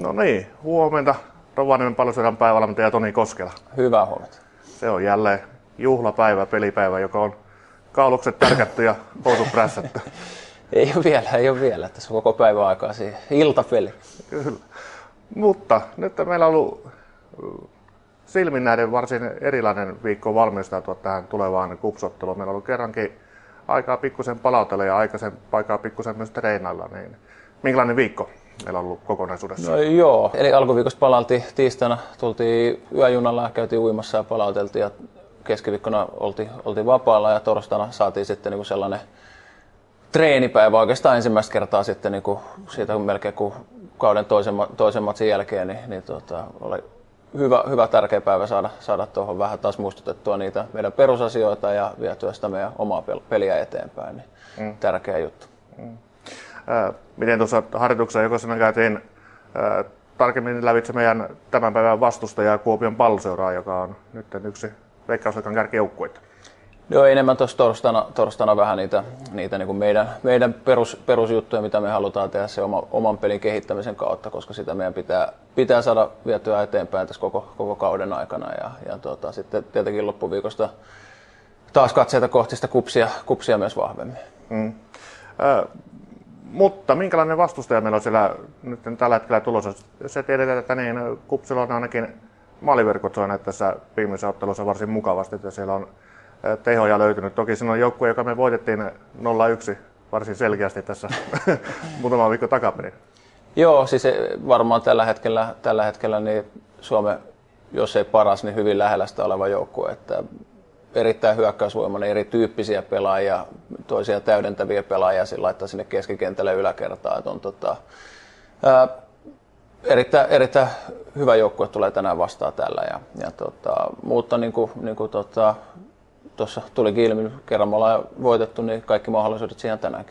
No niin, huomenta. Rovaniemen Palloseuraajan päävalmentaja Toni Koskela. Hyvää huomenta. Se on jälleen juhlapäivä, pelipäivä, joka on kaulukset tärkätty ja housut prässätty. Ei ole vielä. Tässä on koko päivän aikaa siihen. Iltapeli. Kyllä. Mutta nyt meillä on ollut silmin näiden varsin erilainen viikko valmistautua tähän tulevaan KuPS-otteluun. Meillä on ollut kerrankin aikaa pikkusen palautella ja aikaa pikkusen myös treenailla. Niin minkälainen viikko meillä on ollut kokonaisuudessa? No joo, eli alkuviikosta palailtiin tiistaina, tultiin yöjunalla, käytiin uimassa ja palauteltiin ja keskiviikkona oltiin vapaalla ja torstaina saatiin sitten niinku sellainen treenipäivä oikeastaan ensimmäistä kertaa sitten niinku siitä melkein kuin kauden toisen matsin jälkeen, niin oli hyvä tärkeä päivä saada tuohon vähän taas muistutettua niitä meidän perusasioita ja vietyä sitä meidän omaa peliä eteenpäin, niin tärkeä juttu. Miten tuossa harjoituksessa jokaisena käytiin tarkemmin lävitse meidän tämän päivän vastustaja Kuopion Palloseuraa, joka on nyt yksi Veikkausliigan kärkijoukkueita? Joo, enemmän tuossa torstaina vähän niitä niin kuin meidän perusjuttuja, mitä me halutaan tehdä se oman pelin kehittämisen kautta, koska sitä meidän pitää saada vietyä eteenpäin tässä koko kauden aikana. Ja sitten tietenkin loppuviikosta taas katseita kohti sitä KuPSia myös vahvemmin. Mutta minkälainen vastustaja meillä on siellä nyt tällä hetkellä tulossa? Se tiedetään, että niin, KuPSilla on ainakin maaliverkot soineet tässä viimeisessä ottelussa varsin mukavasti, että siellä on tehoja löytynyt. Toki siinä on joukkue, joka me voitettiin 0-1 varsin selkeästi tässä muutama viikko takaperin. Joo, siis varmaan tällä hetkellä niin Suomen, jos ei paras, niin hyvin lähellä sitä oleva joukkue. Että erittäin hyökkäysvoimainen, erityyppisiä pelaajia, toisia täydentäviä pelaajia laittaa sinne keskikentälle yläkertaan. Erittäin hyvä joukkue tulee tänään vastaan tällä. Mutta niin kuin tuossa tulikin ilmi, kerran me ollaan voitettu, niin kaikki mahdollisuudet siihen tänäänkin.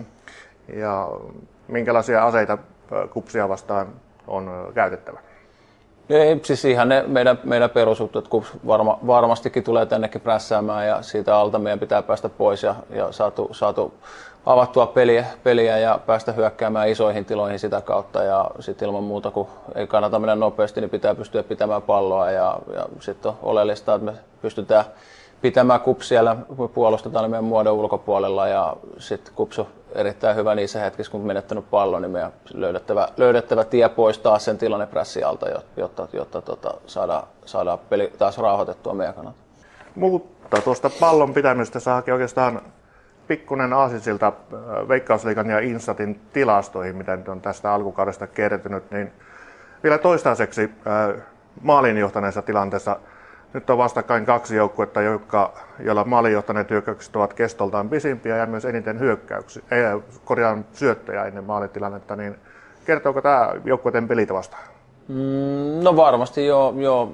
Ja minkälaisia aseita KuPSia vastaan on käytettävä? Ei, siis ihan ne meidän perusjuttu, että KuPS varmastikin tulee tännekin prässäämään ja siitä alta meidän pitää päästä pois ja saatu avattua peliä ja päästä hyökkäämään isoihin tiloihin sitä kautta ja sitten ilman muuta, kun ei kannata mennä nopeasti, niin pitää pystyä pitämään palloa ja sitten on oleellista, että me pystytään pitämään KuPS siellä, puolustetaan meidän muodon ulkopuolella ja sitten KuPS on erittäin hyvä niissä hetkissä, kun menettänyt pallon, niin meidän löydettävä tie pois taas sen tilanne prässi alta, jotta saadaan peli taas rauhoitettua meidän kannalta. Mutta tuosta pallon pitämisestä saakin oikeastaan pikkuinen aasinsilta Veikkausliigan ja Insatin tilastoihin, mitä nyt on tästä alkukaudesta kertynyt, niin vielä toistaiseksi maalin johtaneessa tilanteessa nyt on vastakkain kaksi joukkuetta, joilla maalin johtaneet hyökkäykset ovat kestoltaan pisimpiä ja myös eniten syöttöjä ennen maalitilannetta, niin kertooko tämä joukkueiden pelitavasta? No varmasti joo.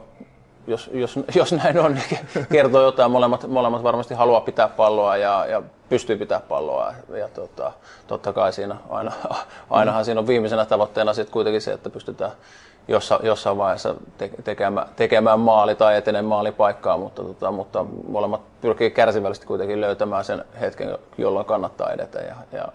Jos näin on, niin kertoo jotain. Molemmat varmasti haluaa pitää palloa ja pystyy pitää palloa. Ja totta kai siinä ainahan siinä on viimeisenä tavoitteena sitten kuitenkin se, että pystytään jossain vaiheessa tekemään maali tai etenen maalipaikkaa, mutta molemmat pyrkii kärsivällisesti kuitenkin löytämään sen hetken, jolloin kannattaa edetä ja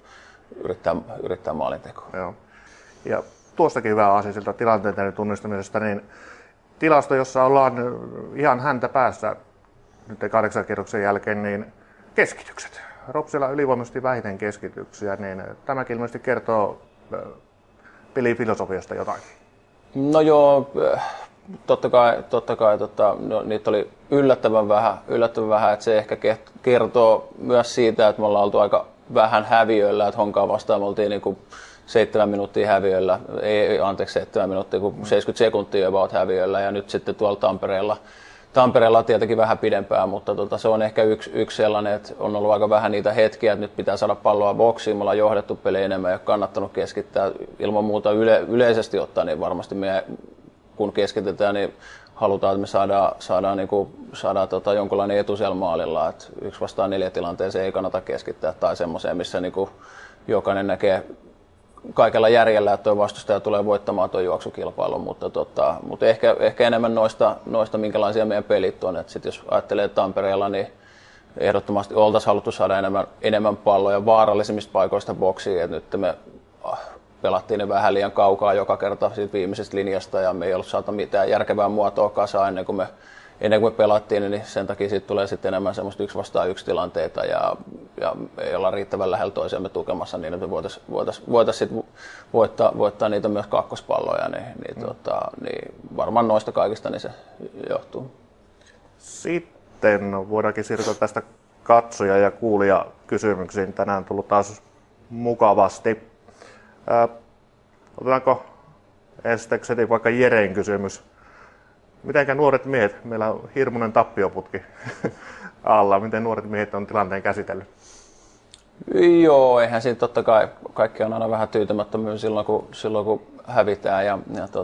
yrittää maalintekoa. Joo. Ja tuostakin hyvä asia siltä tilanteiden tunnistamisesta, niin tilasto, jossa ollaan ihan häntä päässä nyt 8 kierroksen jälkeen, niin keskitykset. Ropsilla ylivoimaisesti vähiten keskityksiä, niin tämäkin ilmeisesti kertoo pelifilosofiasta jotain. No joo, totta kai niitä oli yllättävän vähän, että se ehkä kertoo myös siitä, että me ollaan oltu aika vähän häviöillä, että Honkaa vastaan me oltiin niinku 7 minuuttia häviöllä, ei 7 minuuttia, kun 70 sekuntia about häviöllä ja nyt sitten tuolla Tampereella tietenkin vähän pidempään, mutta se on ehkä yksi sellainen, että on ollut aika vähän niitä hetkiä, että nyt pitää saada palloa boksiin, me ollaan johdettu peli enemmän ja kannattanut keskittää ilman muuta yleisesti ottaen, niin varmasti me kun keskitetään, niin halutaan, että me saadaan jonkinlainen etu siellä maalilla, että 1-4 tilanteeseen ei kannata keskittää tai semmoiseen, missä niin jokainen näkee kaikella järjellä, että tuo vastustaja tulee voittamaan tuon juoksukilpailun, mutta ehkä enemmän noista minkälaisia meidän pelit on. Sit jos ajattelee Tampereella, niin ehdottomasti oltaisiin haluttu saada enemmän palloja vaarallisimmista paikoista boksiin. Et nyt me pelattiin ne vähän liian kaukaa joka kerta siitä viimeisestä linjasta ja me ei ollut saatu mitään järkevää muotoa kasaan ennen kuin me pelattiin, niin sen takia siitä tulee sitten enemmän semmoista 1 vastaan 1 tilanteita ja ei olla riittävän lähellä toisiamme tukemassa niin, että me voitaisiin sitten voittaa niitä myös kakkospalloja, niin varmaan noista kaikista niin se johtuu. Sitten voidaankin siirtyä tästä katsoja- ja kuulijakysymyksiin. Tänään on tullut taas mukavasti. Otetaanko ensiksi vaikka Jereen kysymys? Mitenkä nuoret miehet, meillä on hirmuinen tappioputki alla, miten nuoret miehet on tilanteen käsitellyt? Joo, eihän siinä totta kai kaikki on aina vähän tyytymättömyys silloin kun hävitään,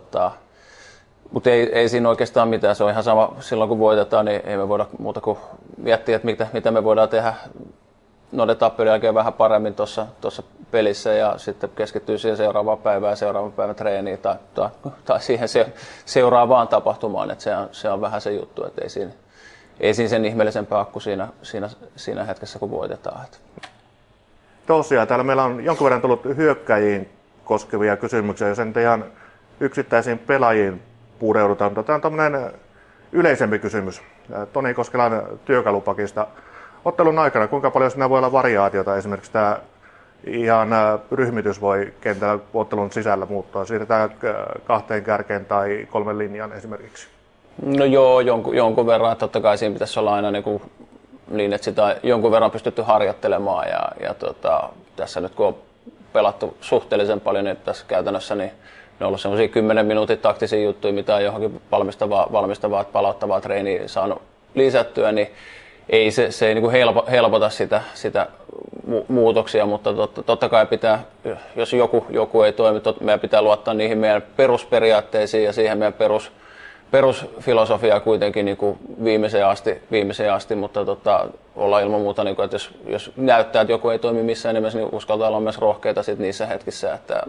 mutta ei siinä oikeastaan mitään, se on ihan sama silloin kun voitetaan, niin ei me voida muuta kuin miettiä, että mitä me voidaan tehdä noiden tappioiden jälkeen vähän paremmin tuossa pelissä ja sitten keskittyy siihen seuraavaan päivään ja seuraavan päivän treeniin tai siihen seuraavaan tapahtumaan, että se on vähän se juttu, että ei siinä sen ihmeellisempää kuin siinä hetkessä kun voitetaan. Tosiaan, täällä meillä on jonkun verran tullut hyökkäjiin koskevia kysymyksiä, jos en ihan yksittäisiin pelaajiin pureudutaan. Tämä on tämmöinen yleisempi kysymys Toni Koskelan työkalupakista. Ottelun aikana, kuinka paljon siinä voi olla variaatiota? Esimerkiksi tämä ihan ryhmitys voi kentällä ottelun sisällä muuttua. Siirretään 2 kärkeen tai 3 linjaan esimerkiksi. No joo, jonkun verran. Totta kai siinä pitäisi olla aina niin että sitä jonkun verran pystytty harjoittelemaan. Tässä nyt kun on pelattu suhteellisen paljon, niin tässä käytännössä niin ne on ollut semmoisia 10 minuutin taktisia juttuja, mitä on johonkin valmistavaa palauttavaa treeniä saanut lisättyä, niin ei se ei niin helpota sitä muutoksia, mutta totta kai pitää, jos joku ei toimi, meidän pitää luottaa niihin meidän perusperiaatteisiin ja siihen meidän perusfilosofiaa kuitenkin niin kuin viimeiseen asti, mutta olla ilman muuta, niin kuin, että jos näyttää, että joku ei toimi missään nimessä, niin uskaltaa olla myös rohkeita sit niissä hetkissä, että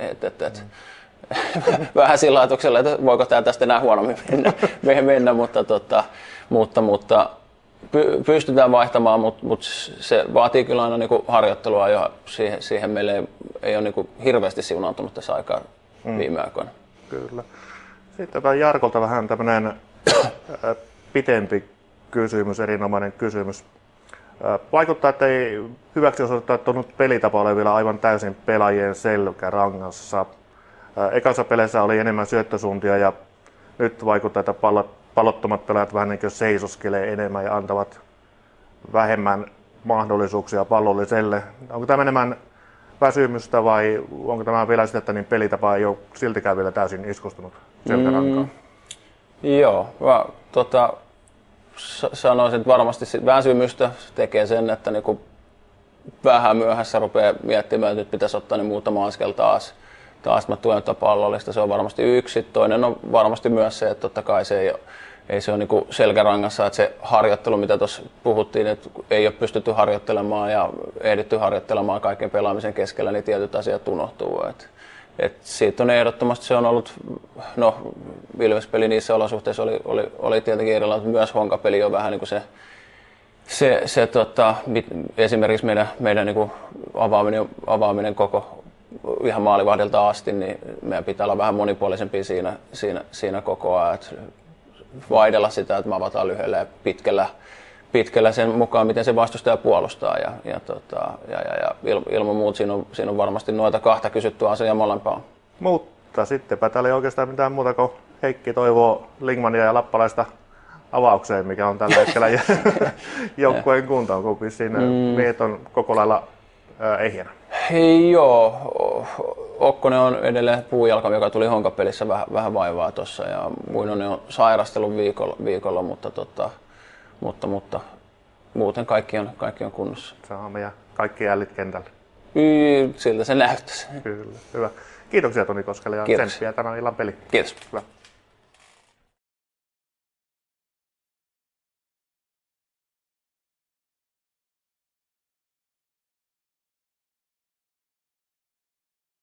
vähän sillä ajatuksella, että voiko tämä tästä enää huonommin mennä mutta pystytään vaihtamaan, mutta se vaatii kyllä aina niin kuin harjoittelua ja siihen meille ei ole niin kuin hirveästi siunaantunut tässä aikaa viime aikoina. Kyllä. Sitten otan Jarkolta vähän tämmöinen pitempi kysymys, erinomainen kysymys. Vaikuttaa, että ei hyväksi osoittautunut pelitapa ole vielä aivan täysin pelaajien selkärangassa. Ekassa peleissä oli enemmän syöttösuuntia ja nyt vaikuttaa, että pallottomat pelaajat vähän niin kuin seisoskelee enemmän ja antavat vähemmän mahdollisuuksia pallolliselle. Onko tämä enemmän väsymystä vai onko tämä vielä sitä, että niin pelitapa ei ole siltikään vielä täysin iskustunut selkärankaan? Joo, sanoisin, että varmasti väsymystä tekee sen, että niinku vähän myöhässä rupeaa miettimään, että nyt pitäisi ottaa niin muutama askel taas mä tuen pallollista, se on varmasti yksi. Toinen on varmasti myös se, että totta kai se ei se ole niin selkärangassa, että se harjoittelu, mitä tuossa puhuttiin, että ei ole pystytty harjoittelemaan ja ehditty harjoittelemaan kaiken pelaamisen keskellä, niin tietyt asiat unohtuu. Siitä on ehdottomasti se on ollut, Ilves-peli niissä olosuhteissa oli tietenkin erilainen, myös Honka-peli on vähän niin kuin esimerkiksi meidän niin kuin avaaminen koko ihan maalivahdilta asti, niin meidän pitää olla vähän monipuolisempia siinä koko ajan. Vaihdella sitä, että me avataan lyhyellä ja pitkällä sen mukaan, miten se vastustaja puolustaa. Ja ilman muuta siinä on varmasti noita 2 kysyttyä asiaa molempaa. Mutta sittenpä täällä ei oikeastaan mitään muuta kuin Heikki toivoo Lingmania ja Lappalaista avaukseen, mikä on tällä hetkellä joukkueen kuntoon, kun vissiin miehet on koko lailla ehjänä. Joo, Okkonen on edelleen puujalka, joka tuli Honka-pelissä vähän vaivaa tuossa ja Muinonen on sairastellut viikolla mutta muuten kaikki on kunnossa. Saa meidän kaikki ällit kentällä. Siltä se näyttäisi. Kyllä, hyvä. Kiitoksia Toni Koskela ja tsemppiä tänään illan peli. Kiitos. Hyvä.